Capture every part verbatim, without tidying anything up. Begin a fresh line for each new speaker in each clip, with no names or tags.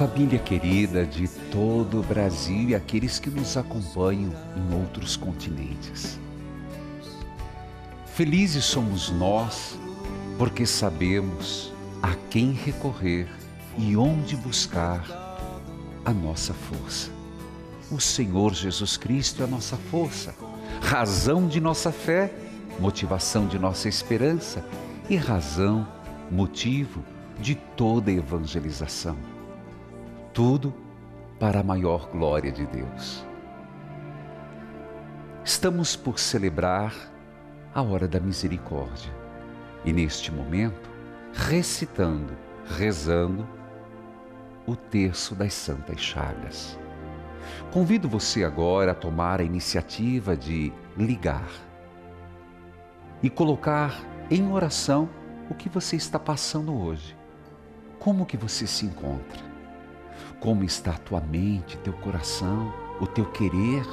Família querida de todo o Brasil e aqueles que nos acompanham em outros continentes. Felizes somos nós, porque sabemos a quem recorrer e onde buscar a nossa força. O Senhor Jesus Cristo é a nossa força, razão de nossa fé, motivação de nossa esperança e razão, motivo de toda a evangelização. Tudo para a maior glória de Deus. Estamos por celebrar a hora da misericórdia e neste momento recitando, rezando o terço das Santas Chagas. Convido você agora a tomar a iniciativa de ligar e colocar em oração o que você está passando hoje. Como que você se encontra? Como está a tua mente, teu coração, o teu querer?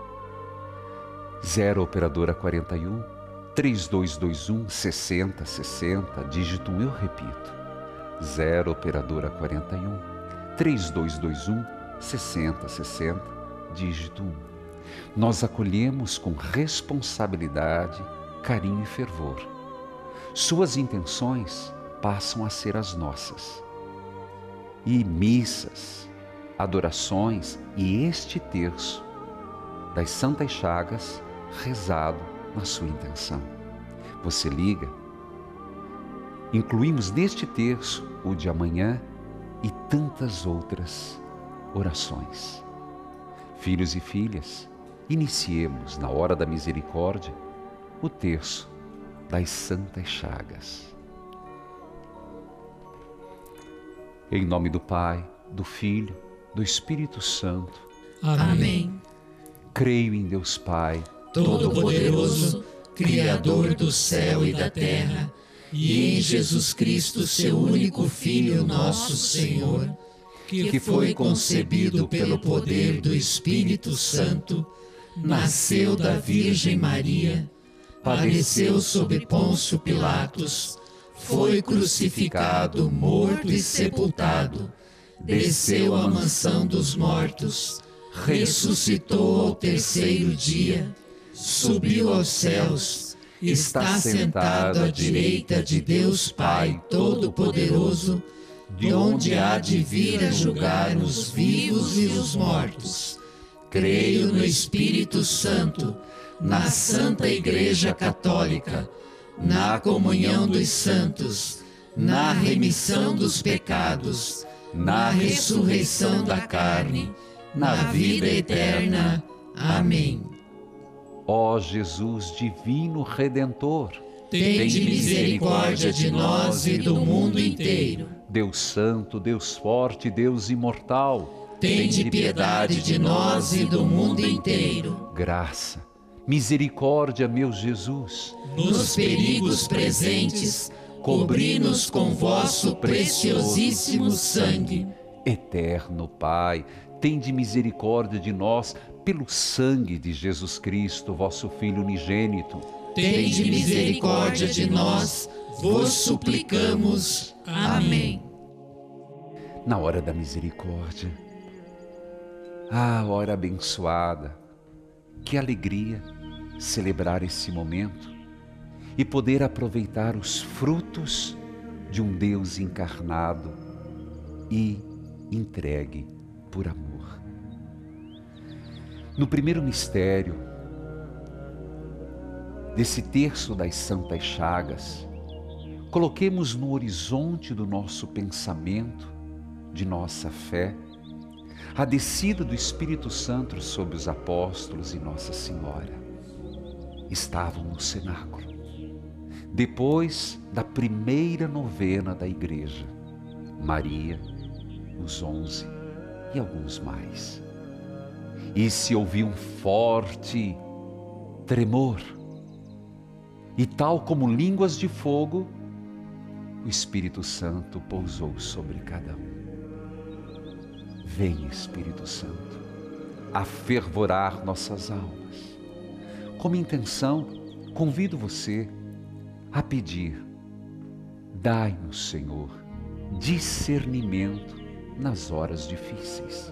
Zero operadora quarenta e um, três dois dois um, sessenta sessenta, dígito um, eu repito. Zero operadora quarenta e um, três dois dois um, sessenta sessenta, dígito um. Nós acolhemos com responsabilidade, carinho e fervor. Suas intenções passam a ser as nossas. E missas, adorações e este terço das Santas Chagas rezado na sua intenção. Você liga, incluímos neste terço o de amanhã e tantas outras orações. Filhos e filhas, iniciemos na hora da misericórdia o terço das Santas Chagas. Em nome do Pai, do Filho, do Espírito Santo.
Amém.
Creio em Deus Pai,
Todo-Poderoso, Criador do céu e da terra, e em Jesus Cristo, seu único Filho, nosso Senhor, que foi concebido pelo poder do Espírito Santo, nasceu da Virgem Maria, padeceu sob Pôncio Pilatos, foi crucificado, morto e sepultado, desceu à mansão dos mortos, ressuscitou ao terceiro dia, subiu aos céus, está sentado à direita de Deus Pai Todo-Poderoso, de onde há de vir a julgar os vivos e os mortos. Creio no Espírito Santo, na Santa Igreja Católica, na comunhão dos santos, na remissão dos pecados, na ressurreição da carne, na vida eterna. Amém.
ó Jesus divino Redentor,
Tende misericórdia de nós e do mundo inteiro.
Deus Santo, Deus Forte, Deus Imortal,
Tende piedade de nós e do mundo inteiro.
Graça, misericórdia, meu Jesus.
Nos perigos presentes, cobri-nos com vosso preciosíssimo sangue.
Eterno Pai, tende misericórdia de nós pelo sangue de Jesus Cristo, vosso Filho unigênito.
Tende misericórdia de nós, vos suplicamos. Amém.
Na hora da misericórdia, ah, hora abençoada, que alegria celebrar esse momento e poder aproveitar os frutos de um Deus encarnado e entregue por amor. No primeiro mistério desse terço das Santas Chagas, coloquemos no horizonte do nosso pensamento, de nossa fé, a descida do Espírito Santo sobre os apóstolos e Nossa Senhora. Estavam no cenáculo, depois da primeira novena da igreja, Maria, os onze e alguns mais. E se ouviu um forte tremor, e tal como línguas de fogo, o Espírito Santo pousou sobre cada um. Vem, Espírito Santo, a fervorar nossas almas. Como intenção, convido você a pedir: dai-nos, Senhor, discernimento nas horas difíceis.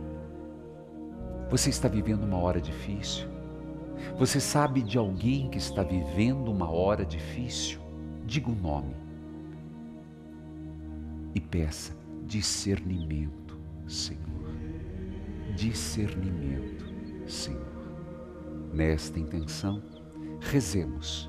Você está vivendo uma hora difícil? Você sabe de alguém que está vivendo uma hora difícil? Diga o nome e peça discernimento, Senhor. Discernimento, Senhor. Nesta intenção, rezemos.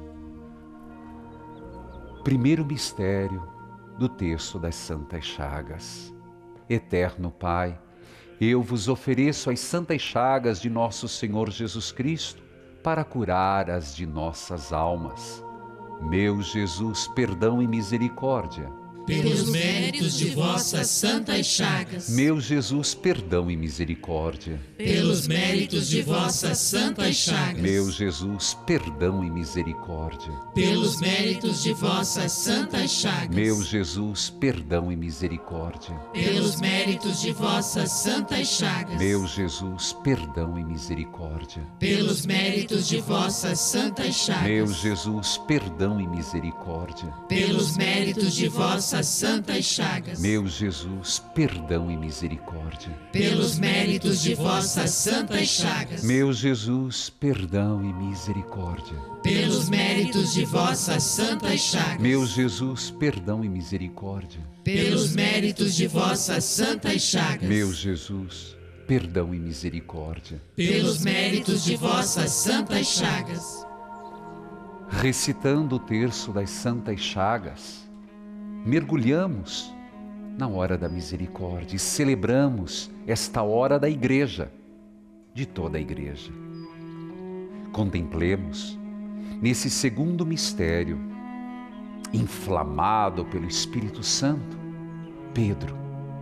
Primeiro mistério do texto das Santas Chagas. Eterno Pai, eu vos ofereço as santas chagas de nosso Senhor Jesus Cristo para curar as de nossas almas. Meu Jesus, perdão e misericórdia.
Pelos méritos de vossas santas chagas.
Meu Jesus, perdão e misericórdia.
Pelos méritos de vossas santas chagas.
Meu Jesus, perdão e misericórdia.
Pelos méritos de vossas santas chagas.
Meu Jesus, perdão e misericórdia.
Pelos méritos de vossas santas chagas.
Meu Jesus, perdão e misericórdia.
Pelos méritos de vossas santas chagas.
Meu Jesus, perdão e misericórdia.
Pelos méritos de vossas santas chagas.
Meu Jesus, perdão e misericórdia.
Pelos méritos de vossas santas chagas.
Meu Jesus, perdão e misericórdia.
Pelos méritos de vossas santas chagas.
Meu Jesus, perdão e misericórdia.
Pelos méritos de vossas santas chagas.
Meu Jesus, perdão e misericórdia.
Pelos méritos de vossas santas chagas.
Recitando o terço das Santas Chagas, mergulhamos na hora da misericórdia e celebramos esta hora da igreja, de toda a igreja. Contemplemos, nesse segundo mistério, inflamado pelo Espírito Santo, Pedro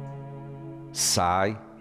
sai,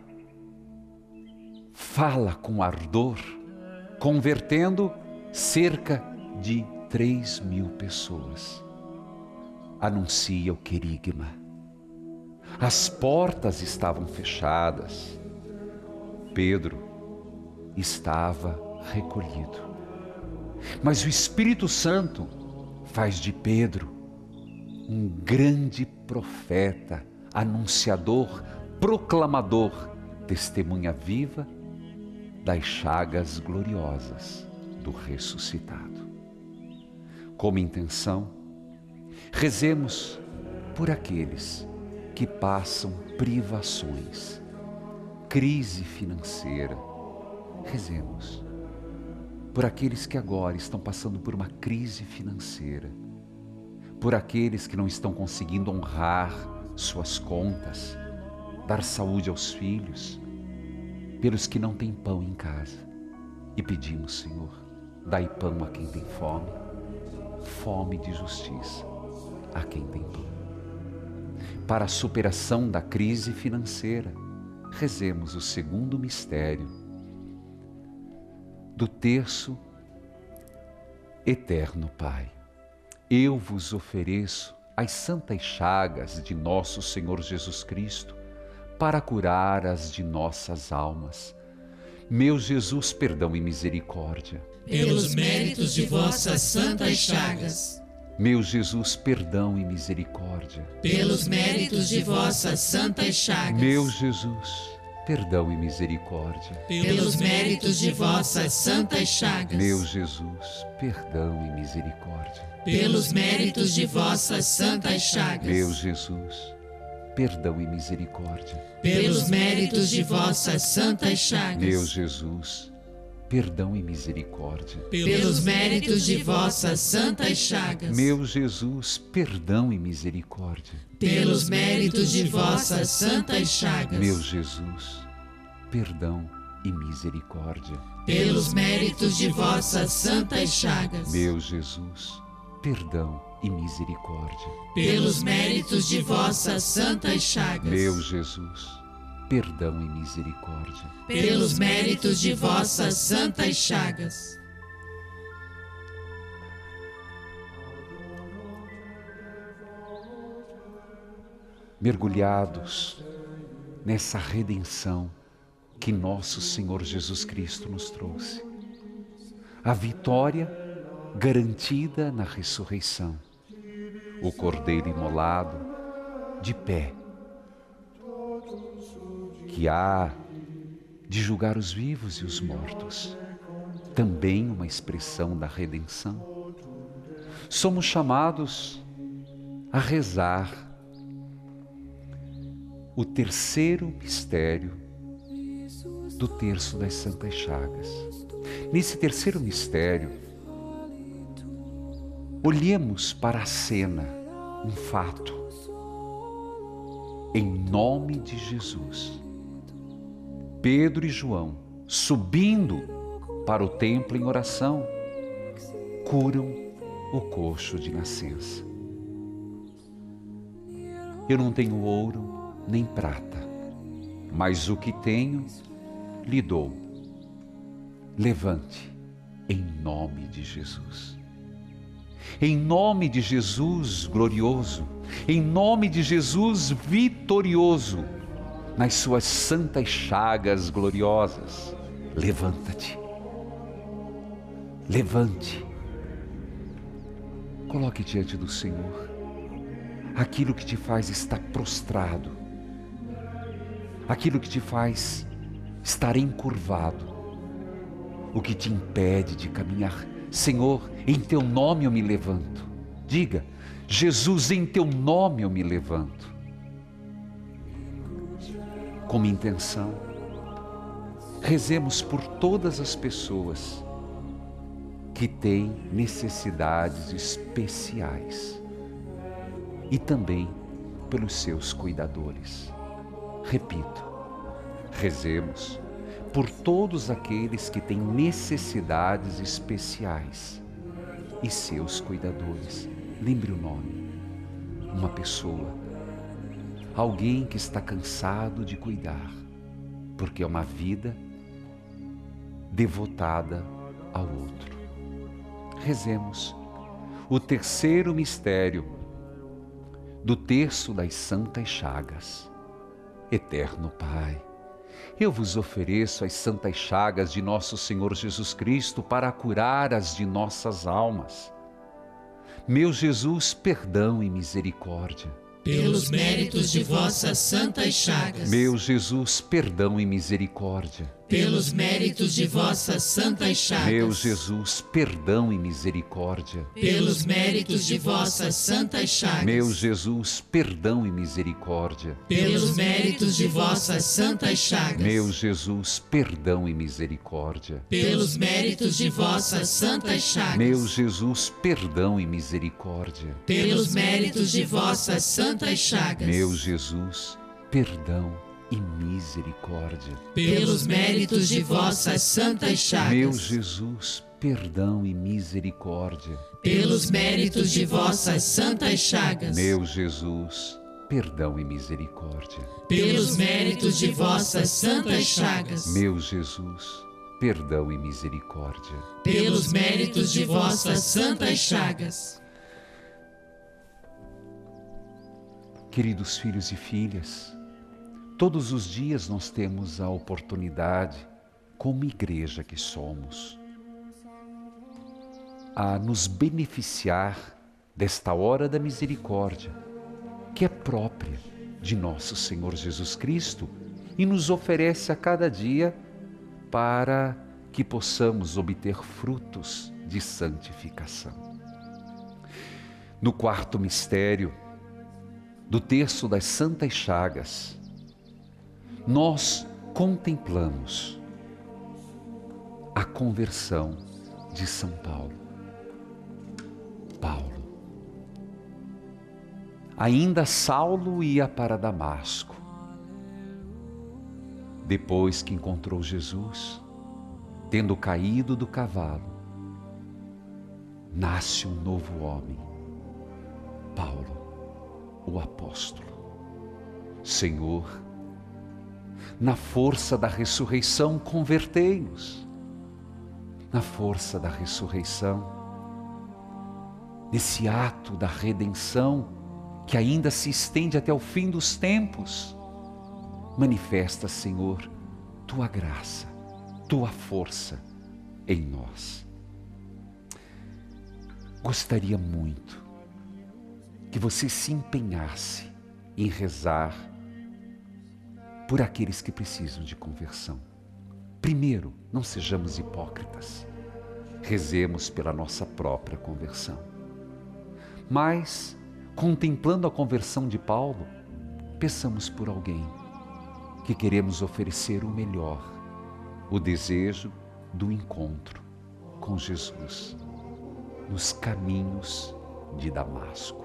fala com ardor, convertendo cerca de três mil pessoas. Anuncia o querigma. As portas estavam fechadas. Pedro estava recolhido. Mas o Espírito Santo faz de Pedro um grande profeta, anunciador, proclamador, testemunha viva das chagas gloriosas do ressuscitado. Como intenção, rezemos por aqueles que passam privações, crise financeira. Rezemos por aqueles que agora estão passando por uma crise financeira, por aqueles que não estão conseguindo honrar suas contas, dar saúde aos filhos, pelos que não têm pão em casa. E pedimos, Senhor, dai pão a quem tem fome, fome de justiça a quem tem pão. Para a superação da crise financeira, rezemos o segundo mistério do terço. Eterno Pai, eu vos ofereço as santas chagas de nosso Senhor Jesus Cristo para curar as de nossas almas. Meu Jesus, perdão e misericórdia.
Pelos méritos de vossas santas chagas.
Meu Jesus, perdão e misericórdia.
Pelos méritos de vossas santas chagas.
Meu Jesus, perdão e misericórdia.
Pelos méritos de vossas santas chagas.
Meu Jesus, perdão e misericórdia.
Pelos méritos de vossas santas chagas.
Meu Jesus, perdão e misericórdia.
Pelos méritos de vossas santas chagas.
Meu Jesus, perdão e misericórdia.
Pelos méritos de vossas santas chagas.
Meu Jesus, perdão e misericórdia.
Pelos méritos de vossas santas chagas.
Meu Jesus, perdão e misericórdia.
Pelos méritos de vossas santas chagas.
Meu Jesus, perdão e misericórdia.
Pelos méritos de vossas santas chagas.
Meu Jesus, perdão e misericórdia.
Pelos méritos de vossas santas chagas.
Mergulhados nessa redenção que nosso Senhor Jesus Cristo nos trouxe, a vitória garantida na ressurreição, o Cordeiro imolado de pé, que há de julgar os vivos e os mortos, também uma expressão da redenção. Somos chamados a rezar o terceiro mistério do terço das Santas Chagas. Nesse terceiro mistério, olhemos para a cena, um fato. Em nome de Jesus, Pedro e João, subindo para o templo em oração, curam o coxo de nascença. Eu não tenho ouro nem prata, mas o que tenho lhe dou. Levante em nome de Jesus. Em nome de Jesus glorioso, em nome de Jesus vitorioso, nas suas santas chagas gloriosas, levanta-te. Levante. Coloque diante do Senhor aquilo que te faz estar prostrado, aquilo que te faz estar encurvado, o que te impede de caminhar. Senhor, em teu nome eu me levanto. Diga: Jesus, em teu nome eu me levanto. Como intenção, rezemos por todas as pessoas que têm necessidades especiais e também pelos seus cuidadores. Repito, rezemos por todos aqueles que têm necessidades especiais e seus cuidadores. Lembre o nome. Uma pessoa, alguém que está cansado de cuidar, porque é uma vida devotada ao outro. Rezemos o terceiro mistério do terço das Santas Chagas. Eterno Pai, eu vos ofereço as santas chagas de nosso Senhor Jesus Cristo para curar as de nossas almas. Meu Jesus, perdão e misericórdia.
Pelos méritos de vossas santas chagas.
Meu Jesus, perdão e misericórdia.
Pelos méritos de vossas santas chagas.
Meu Jesus, perdão e misericórdia.
Pelos méritos de vossas santas chagas.
Meu Jesus, perdão e misericórdia.
Pelos méritos de vossas santas chagas.
Meu Jesus, perdão e misericórdia.
Pelos méritos de vossas santas chagas.
Meu Jesus, perdão e misericórdia.
Pelos méritos de vossas santas chagas.
Meu Jesus, perdão e misericórdia.
Pelos méritos de vossas santas chagas.
Meu Jesus, perdão e misericórdia.
Pelos méritos de vossas santas chagas.
Meu Jesus, perdão e misericórdia.
Pelos méritos de vossas santas chagas.
Meu Jesus, perdão e misericórdia.
Pelos méritos de vossas santas chagas.
Queridos filhos e filhas, todos os dias nós temos a oportunidade, como igreja que somos, a nos beneficiar desta hora da misericórdia, que é própria de nosso Senhor Jesus Cristo e nos oferece a cada dia para que possamos obter frutos de santificação. No quarto mistério do terço das Santas Chagas, nós contemplamos a conversão de São Paulo. Paulo. Ainda Saulo ia para Damasco. Depois que encontrou Jesus, tendo caído do cavalo, nasce um novo homem, Paulo, o apóstolo. Senhor, na força da ressurreição, convertei-nos. Na força da ressurreição, nesse ato da redenção que ainda se estende até o fim dos tempos, manifesta, Senhor, tua graça, tua força em nós. Gostaria muito que você se empenhasse em rezar por aqueles que precisam de conversão. Primeiro, não sejamos hipócritas. Rezemos pela nossa própria conversão. Mas, contemplando a conversão de Paulo, peçamos por alguém que queremos oferecer o melhor, o desejo do encontro com Jesus nos caminhos de Damasco.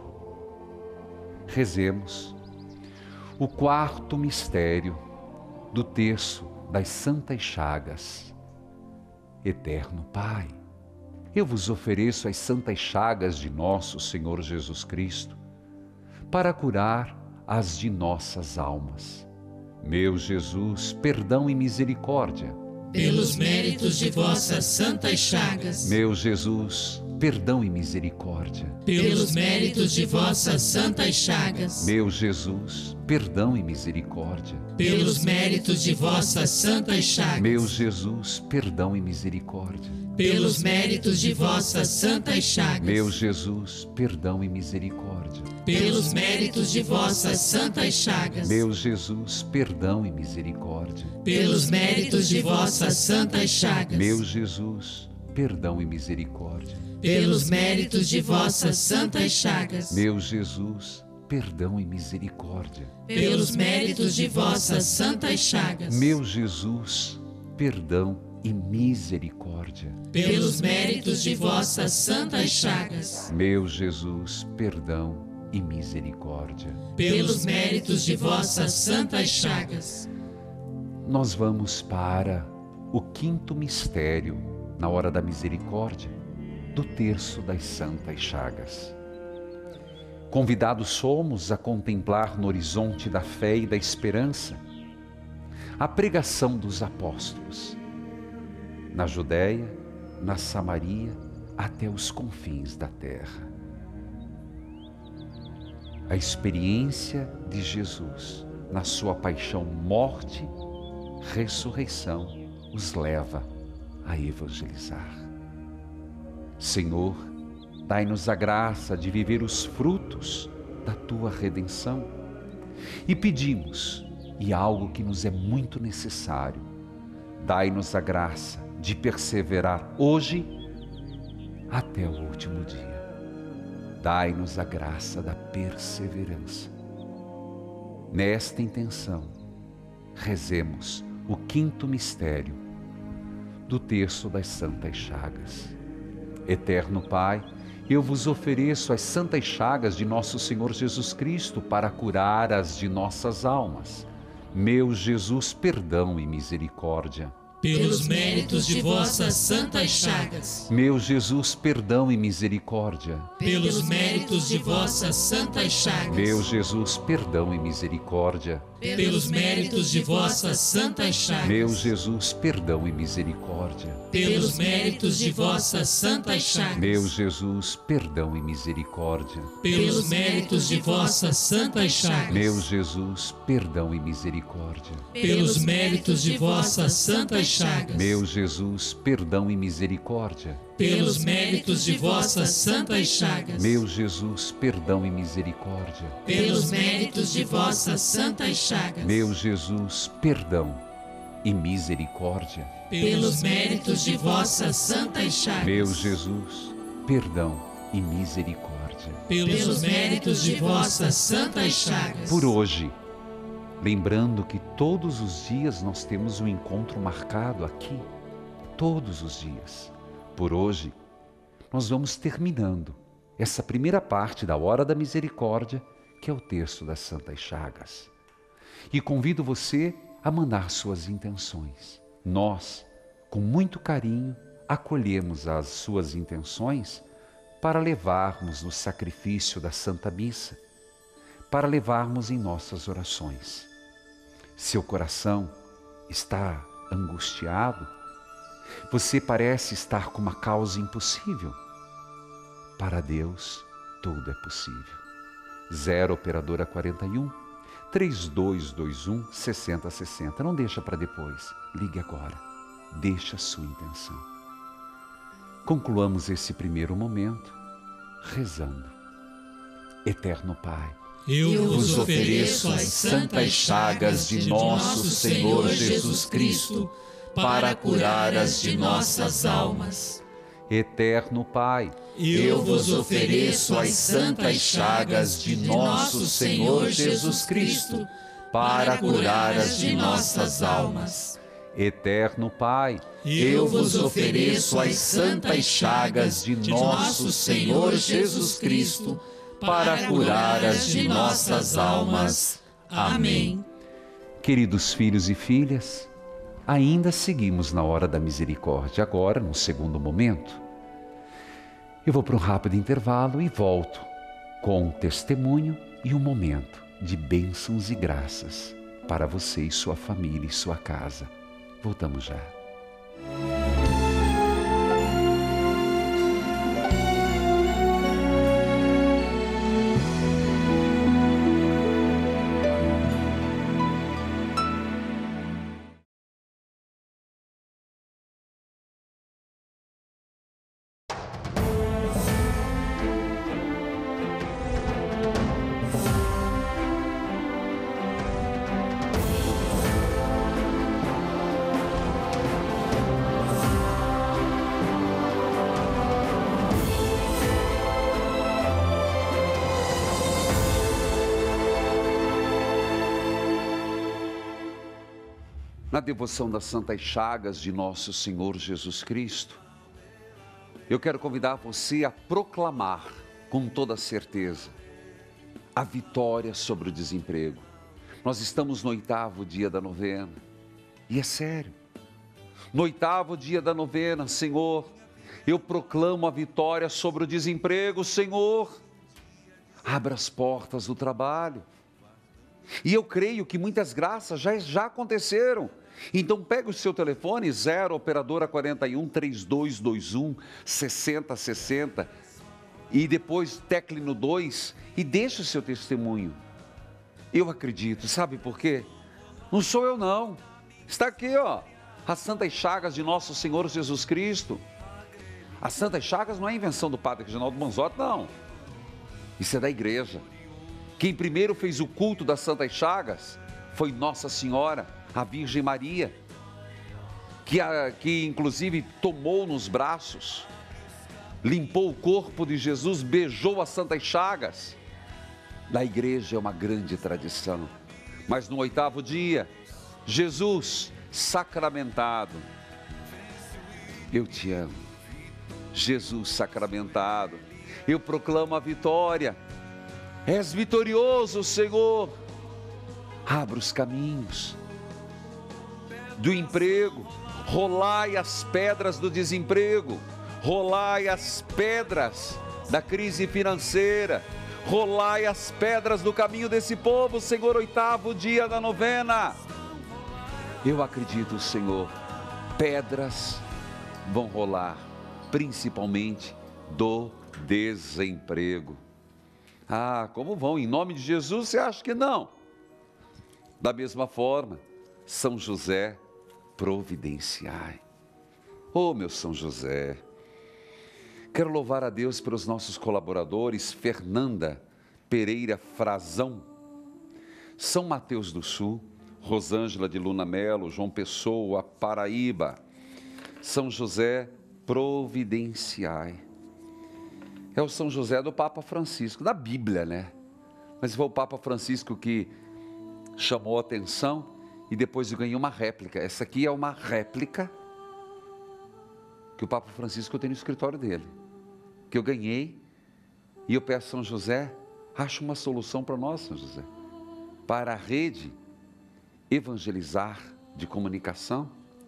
Rezemos o quarto mistério do terço das Santas Chagas. Eterno Pai, eu vos ofereço as santas chagas de nosso Senhor Jesus Cristo para curar as de nossas almas. Meu Jesus, perdão e misericórdia.
Pelos méritos de vossas santas chagas.
Meu Jesus, perdão e misericórdia.
Pelos méritos de vossas santas chagas.
Meu Jesus, perdão e misericórdia.
Pelos méritos de vossas santas chagas.
Meu Jesus, perdão e misericórdia.
Pelos méritos de vossas santas chagas.
Meu Jesus, perdão e misericórdia.
Pelos méritos de vossas santas chagas.
Meu Jesus, perdão e misericórdia.
Pelos méritos de vossas santas chagas.
Meu Jesus, perdão e misericórdia.
Pelos méritos de vossas santas chagas.
Meu Jesus, perdão e misericórdia.
Pelos méritos de vossas santas chagas.
Meu Jesus, perdão e misericórdia.
Pelos méritos de vossas santas chagas.
Meu Jesus, perdão e misericórdia.
Pelos méritos de vossas santas chagas.
Nós vamos para o quinto mistério, na hora da misericórdia, do terço das Santas Chagas. Convidados somos a contemplar no horizonte da fé e da esperança a pregação dos apóstolos, na Judéia, na Samaria, até os confins da terra. A experiência de Jesus na sua paixão, morte, ressurreição, os leva a evangelizar. Senhor, dai-nos a graça de viver os frutos da Tua redenção. E pedimos, e algo que nos é muito necessário, dai-nos a graça de perseverar hoje até o último dia. Dai-nos a graça da perseverança. Nesta intenção, rezemos o quinto mistério do terço das Santas Chagas. Eterno Pai, eu vos ofereço as santas chagas de nosso Senhor Jesus Cristo para curar as de nossas almas. Meu Jesus, perdão e misericórdia.
Pelos méritos de vossas santas chagas.
Meu Jesus, perdão e misericórdia.
Pelos méritos de vossas santas chagas.
Meu Jesus, perdão e misericórdia.
Pelos méritos de vossas santas chagas.
Meu Jesus, perdão e misericórdia.
Pelos méritos de vossas santas chagas.
Meu Jesus, perdão e misericórdia.
Pelos méritos de vossas santas chagas.
Meu Jesus, perdão e misericórdia.
Pelos méritos de vossas santas chagas.
Meu Jesus, perdão e misericórdia.
Pelos méritos de vossas santas chagas.
Meu Jesus, perdão e misericórdia.
Pelos méritos de vossas santas chagas.
Meu Jesus, perdão e misericórdia.
Pelos méritos de vossas santas chagas.
Meu Jesus, perdão e misericórdia.
Pelos méritos de vossas santas chagas.
Por hoje, lembrando que todos os dias nós temos um encontro marcado aqui, todos os dias. Por hoje, nós vamos terminando essa primeira parte da Hora da Misericórdia, que é o terço das Santas Chagas. E convido você a mandar suas intenções. Nós, com muito carinho, acolhemos as suas intenções para levarmos no sacrifício da Santa Missa, para levarmos em nossas orações. Seu coração está angustiado? Você parece estar com uma causa impossível? Para Deus, tudo é possível. Zero Operadora quarenta e um, três dois dois um, seis zero seis zero. Não deixa para depois. Ligue agora. Deixa a sua intenção. Concluamos esse primeiro momento rezando. Eterno Pai,
eu vos ofereço as santas chagas de nosso Senhor Jesus Cristo, para curar as de nossas almas.
Eterno Pai,
eu vos ofereço as santas chagas de nosso Senhor Jesus Cristo, para curar as de nossas almas.
Eterno Pai,
eu vos ofereço as santas chagas de nosso Senhor Jesus Cristo, para curar as de nossas almas. Amém.
Queridos filhos e filhas, ainda seguimos na hora da misericórdia, agora no segundo momento. Eu vou para um rápido intervalo e volto com um testemunho e um momento de bênçãos e graças para você e sua família e sua casa. Voltamos já. Na devoção das Santas Chagas de nosso Senhor Jesus Cristo, eu quero convidar você a proclamar com toda certeza a vitória sobre o desemprego. Nós estamos no oitavo dia da novena, e é sério. No oitavo dia da novena, Senhor, eu proclamo a vitória sobre o desemprego, Senhor. Abra as portas do trabalho. E eu creio que muitas graças já, já aconteceram. Então pega o seu telefone, zero operadora quarenta e um, trinta e dois vinte e um, sessenta sessenta, e depois tecle no dois e deixe o seu testemunho. Eu acredito, sabe por quê? Não sou eu não, está aqui ó, as Santas Chagas de nosso Senhor Jesus Cristo. As Santas Chagas não é invenção do Padre Reginaldo Manzotti, não. Isso é da igreja. Quem primeiro fez o culto das Santas Chagas foi Nossa Senhora, a Virgem Maria, que, a, que inclusive tomou nos braços, limpou o corpo de Jesus, beijou as Santas Chagas. Na igreja é uma grande tradição, mas no oitavo dia, Jesus sacramentado, eu te amo, Jesus sacramentado, eu proclamo a vitória, és vitorioso, Senhor, abra os caminhos do emprego, rolai as pedras do desemprego, rolai as pedras da crise financeira, rolai as pedras do caminho desse povo, Senhor, oitavo dia da novena. Eu acredito, Senhor, pedras vão rolar, principalmente do desemprego. Ah, como vão? Em nome de Jesus, você acha que não? Da mesma forma, São José, providenciai. Oh, meu São José, quero louvar a Deus pelos nossos colaboradores, Fernanda Pereira Frazão, São Mateus do Sul, Rosângela de Luna Melo, João Pessoa, Paraíba. São José, providenciai. É o São José do Papa Francisco, da Bíblia, né? Mas foi o Papa Francisco que chamou a atenção e depois eu ganhei uma réplica. Essa aqui é uma réplica que o Papa Francisco tem no escritório dele, que eu ganhei, e eu peço a São José, acha uma solução para nós, São José, para a rede evangelizar de comunicação.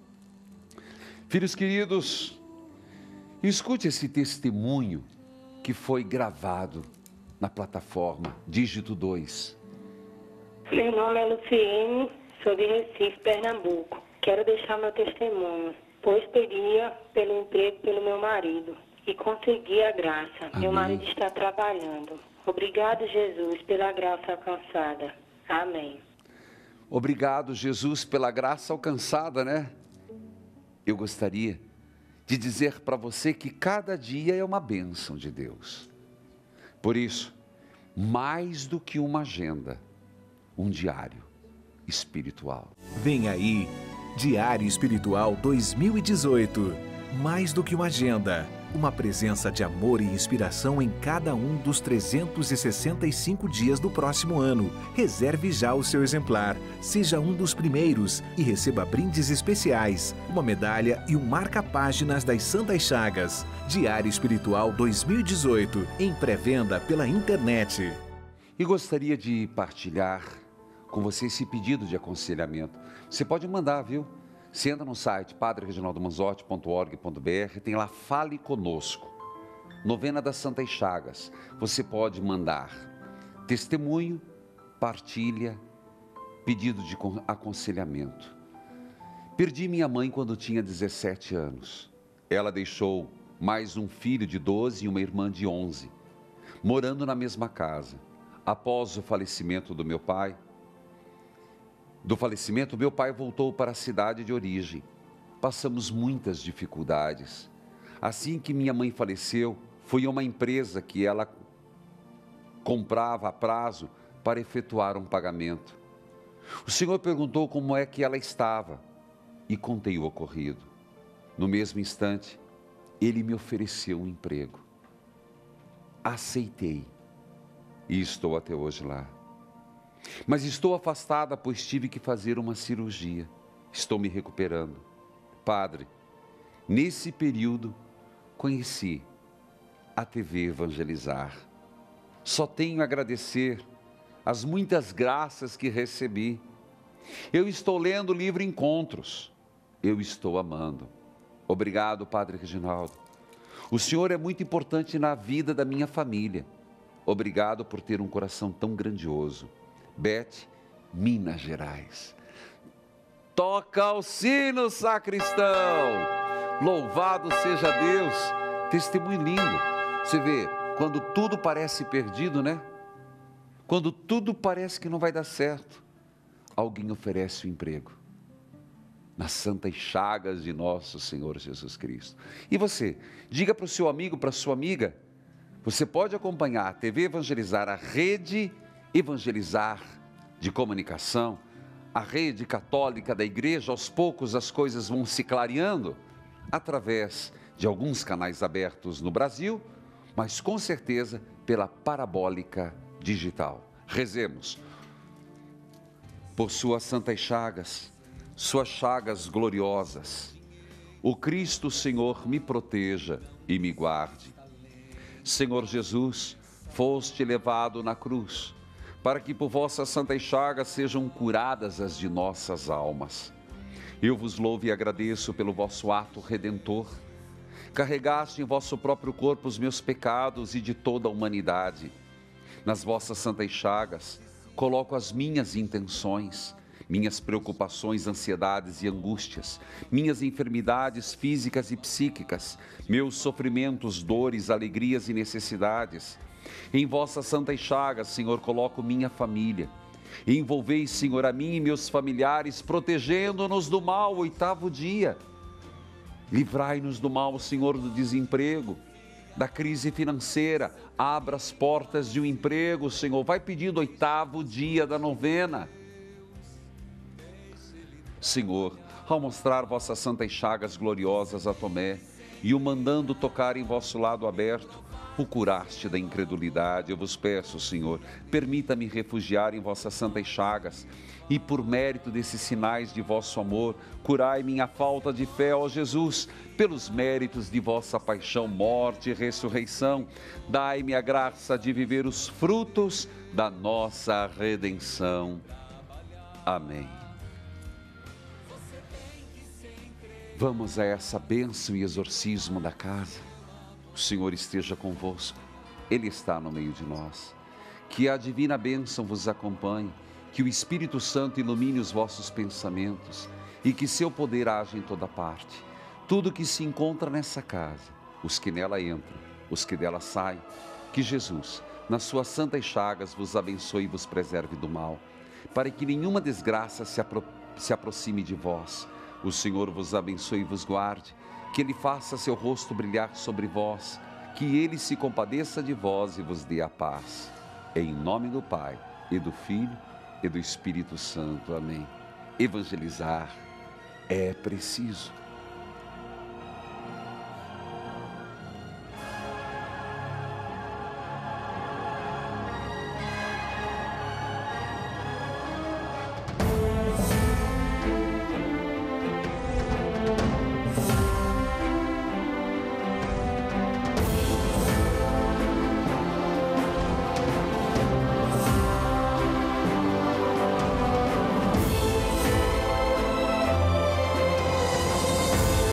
Filhos queridos, escute esse testemunho que foi gravado na plataforma Dígito dois.
Meu nome é Luciene, sou de Recife, Pernambuco. Quero deixar meu testemunho, pois pedia pelo emprego pelo meu marido e consegui a graça.
Amém.
Meu marido está trabalhando. Obrigado, Jesus, pela graça alcançada. Amém.
Obrigado, Jesus, pela graça alcançada, né? Eu gostaria de dizer para você que cada dia é uma bênção de Deus. Por isso, mais do que uma agenda, um diário espiritual.
Vem aí, Diário Espiritual dois mil e dezoito. Mais do que uma agenda, uma presença de amor e inspiração em cada um dos trezentos e sessenta e cinco dias do próximo ano. Reserve já o seu exemplar, seja um dos primeiros e receba brindes especiais, uma medalha e um marca-páginas das Santas Chagas. Diário Espiritual dois mil e dezoito, em pré-venda pela internet.
E gostaria de partilhar com você esse pedido de aconselhamento. Você pode mandar, viu? Você entra no site padre reginaldo manzotti ponto org ponto br, tem lá Fale Conosco, Novena das Santas Chagas. Você pode mandar testemunho, partilha, pedido de aconselhamento. Perdi minha mãe quando tinha dezessete anos. Ela deixou mais um filho de doze e uma irmã de onze, morando na mesma casa. Após o falecimento do meu pai, Do falecimento, meu pai voltou para a cidade de origem. Passamos muitas dificuldades. Assim que minha mãe faleceu, fui a uma empresa que ela comprava a prazo para efetuar um pagamento. O senhor perguntou como é que ela estava e contei o ocorrido. No mesmo instante, ele me ofereceu um emprego. Aceitei e estou até hoje lá. Mas estou afastada, pois tive que fazer uma cirurgia. Estou me recuperando. Padre, nesse período, conheci a T V Evangelizar. Só tenho a agradecer as muitas graças que recebi. Eu estou lendo o livro Encontros. Eu estou amando. Obrigado, Padre Reginaldo. O senhor é muito importante na vida da minha família. Obrigado por ter um coração tão grandioso. Beth, Minas Gerais. Toca o sino, sacristão! Louvado seja Deus! Testemunho lindo. Você vê, quando tudo parece perdido, né? Quando tudo parece que não vai dar certo, alguém oferece o emprego. Nas Santas Chagas de nosso Senhor Jesus Cristo. E você, diga para o seu amigo, para a sua amiga, você pode acompanhar a T V Evangelizar, a rede Evangelizar de comunicação, a rede católica da igreja. Aos poucos as coisas vão se clareando através de alguns canais abertos no Brasil, mas com certeza pela parabólica digital. Rezemos por suas santas chagas, suas chagas gloriosas. O Cristo Senhor me proteja e me guarde. Senhor Jesus, foste levado na cruz, para que por vossas santas chagas sejam curadas as de nossas almas. Eu vos louvo e agradeço pelo vosso ato redentor. Carregaste em vosso próprio corpo os meus pecados e de toda a humanidade. Nas vossas santas chagas, coloco as minhas intenções, minhas preocupações, ansiedades e angústias, minhas enfermidades físicas e psíquicas, meus sofrimentos, dores, alegrias e necessidades. Em vossas santas chagas, Senhor, coloco minha família. Envolvei, Senhor, a mim e meus familiares, protegendo-nos do mal. Oitavo dia. Livrai-nos do mal, Senhor, do desemprego, da crise financeira. Abra as portas de um emprego, Senhor. Vai pedindo oitavo dia da novena. Senhor, ao mostrar vossas santas chagas gloriosas a Tomé e o mandando tocar em vosso lado aberto, o curaste da incredulidade. Eu vos peço, Senhor, permita-me refugiar em vossas santas chagas e, por mérito desses sinais de vosso amor, curai minha falta de fé, ó Jesus, pelos méritos de vossa paixão, morte e ressurreição. Dai-me a graça de viver os frutos da nossa redenção. Amém. Vamos a essa bênção e exorcismo da casa. O Senhor esteja convosco, Ele está no meio de nós. Que a divina bênção vos acompanhe, que o Espírito Santo ilumine os vossos pensamentos e que seu poder haja em toda parte. Tudo que se encontra nessa casa, os que nela entram, os que dela saem, que Jesus, nas suas santas chagas, vos abençoe e vos preserve do mal, para que nenhuma desgraça se, apro se aproxime de vós. O Senhor vos abençoe e vos guarde, que Ele faça seu rosto brilhar sobre vós, que Ele se compadeça de vós e vos dê a paz. Em nome do Pai, e do Filho, e do Espírito Santo. Amém. Evangelizar é preciso.